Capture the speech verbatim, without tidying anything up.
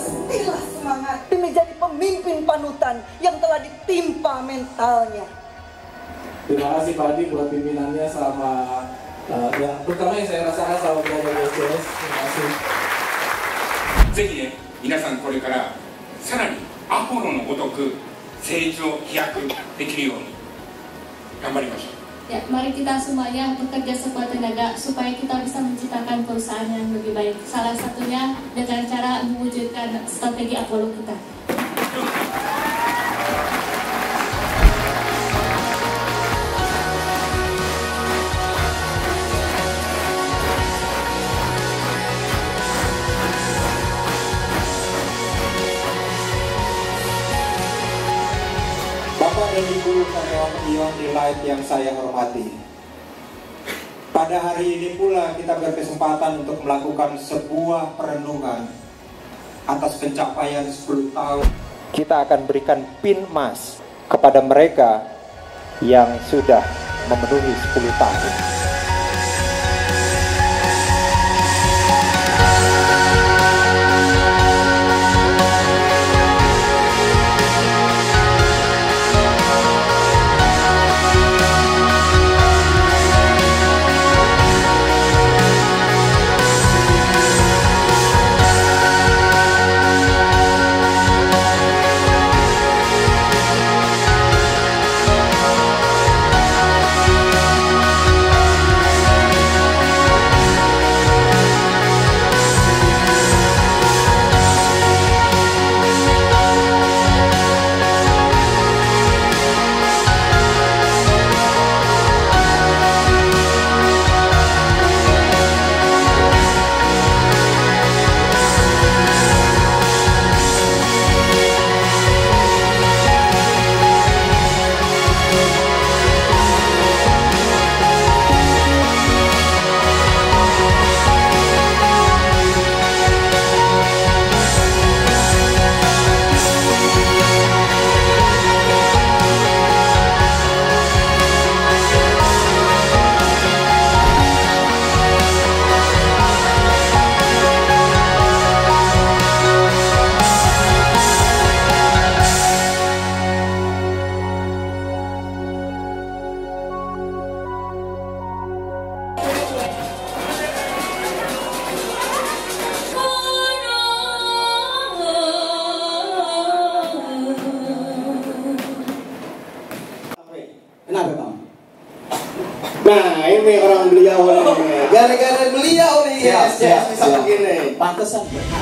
Mestilah semangat demi menjadi pemimpin panutan yang telah ditimpa mentalnya. Terima kasih Pak Adi buat pimpinannya selama uh, yang pertama yang saya rasakan selama berada di S C S. Terima kasih. ぜひね、皆さんこれからさらにアポロのごとく成長飛躍できるように頑張りましょう。 Ya, mari kita semuanya bekerja sekuat tenaga supaya kita bisa menciptakan perusahaan yang lebih baik. Salah satunya dengan cara mewujudkan strategi Apollo kita. Bapak dan Ibu karyawan Ion Delight yang saya hormati, pada hari ini pula kita berkesempatan untuk melakukan sebuah perenungan atas pencapaian sepuluh tahun. Kita akan berikan pin emas kepada mereka yang sudah memenuhi sepuluh tahun. Kenapa kamu? Nah ini orang beliau nih, gara-gara beliau nih ya, bisa begini. Pantesan.